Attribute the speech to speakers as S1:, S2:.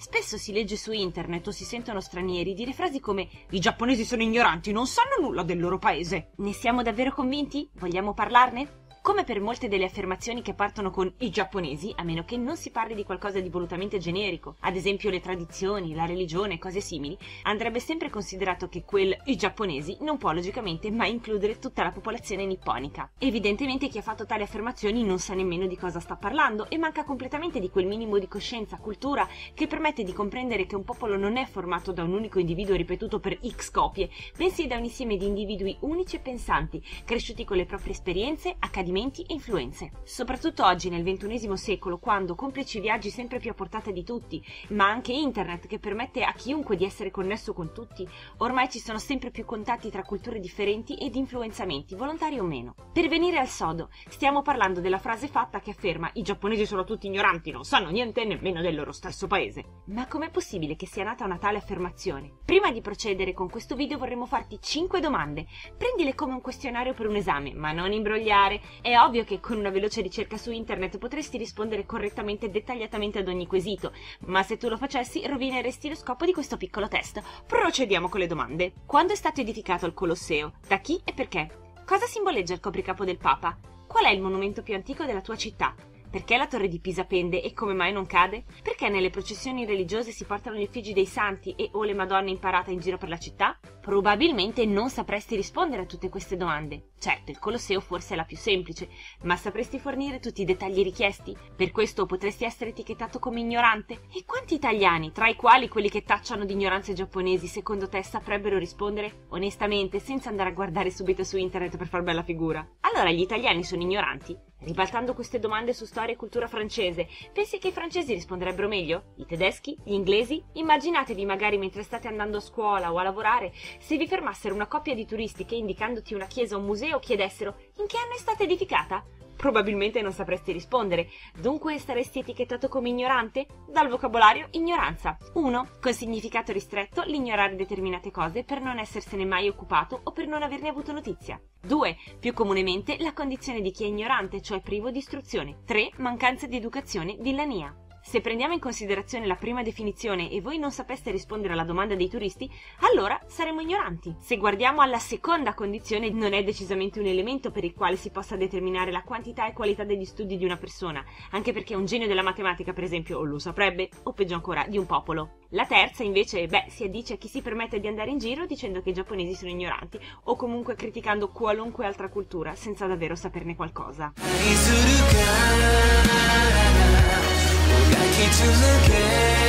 S1: Spesso si legge su internet o si sentono stranieri dire frasi come «I giapponesi sono ignoranti, non sanno nulla del loro paese». Ne siamo davvero convinti? Vogliamo parlarne? Come per molte delle affermazioni che partono con «i giapponesi», a meno che non si parli di qualcosa di volutamente generico, ad esempio le tradizioni, la religione, cose simili, andrebbe sempre considerato che quel «i giapponesi» non può logicamente mai includere tutta la popolazione nipponica. Evidentemente chi ha fatto tali affermazioni non sa nemmeno di cosa sta parlando e manca completamente di quel minimo di coscienza, cultura, che permette di comprendere che un popolo non è formato da un unico individuo ripetuto per X copie, bensì da un insieme di individui unici e pensanti, cresciuti con le proprie esperienze, accadimenti e influenze. Soprattutto oggi nel XXI secolo, quando, complici viaggi sempre più a portata di tutti, ma anche internet che permette a chiunque di essere connesso con tutti, ormai ci sono sempre più contatti tra culture differenti ed influenzamenti, volontari o meno. Per venire al sodo, stiamo parlando della frase fatta che afferma «I giapponesi sono tutti ignoranti, non sanno niente nemmeno del loro stesso paese». Ma com'è possibile che sia nata una tale affermazione? Prima di procedere con questo video vorremmo farti 5 domande. Prendile come un questionario per un esame, ma non imbrogliare. È ovvio che con una veloce ricerca su internet potresti rispondere correttamente e dettagliatamente ad ogni quesito, ma se tu lo facessi rovineresti lo scopo di questo piccolo test. Procediamo con le domande. Quando è stato edificato il Colosseo? Da chi e perché? Cosa simboleggia il copricapo del Papa? Qual è il monumento più antico della tua città? Perché la torre di Pisa pende e come mai non cade? Perché nelle processioni religiose si portano gli effigi dei santi e o le madonne in parata in giro per la città? Probabilmente non sapresti rispondere a tutte queste domande. Certo, il Colosseo forse è la più semplice, ma sapresti fornire tutti i dettagli richiesti? Per questo potresti essere etichettato come ignorante? E quanti italiani, tra i quali quelli che tacciano di ignoranze giapponesi, secondo te saprebbero rispondere? Onestamente, senza andare a guardare subito su internet per far bella figura. Allora gli italiani sono ignoranti? Ribaltando queste domande su storia e cultura francese, pensi che i francesi risponderebbero meglio? I tedeschi? Gli inglesi? Immaginatevi magari mentre state andando a scuola o a lavorare, se vi fermassero una coppia di turisti che indicandoti una chiesa o un museo chiedessero «In che anno è stata edificata?» Probabilmente non sapresti rispondere, dunque saresti etichettato come ignorante? Dal vocabolario ignoranza. 1. Con significato ristretto, l'ignorare determinate cose per non essersene mai occupato o per non averne avuto notizia. 2. Più comunemente la condizione di chi è ignorante, cioè privo di istruzione. 3. Mancanza di educazione, villania. Se prendiamo in considerazione la prima definizione e voi non sapeste rispondere alla domanda dei turisti, allora saremo ignoranti. Se guardiamo alla seconda condizione, non è decisamente un elemento per il quale si possa determinare la quantità e qualità degli studi di una persona, anche perché un genio della matematica, per esempio, lo saprebbe, o peggio ancora, di un popolo. La terza, invece, si addice a chi si permette di andare in giro dicendo che i giapponesi sono ignoranti, o comunque criticando qualunque altra cultura senza davvero saperne qualcosa.
S2: To look at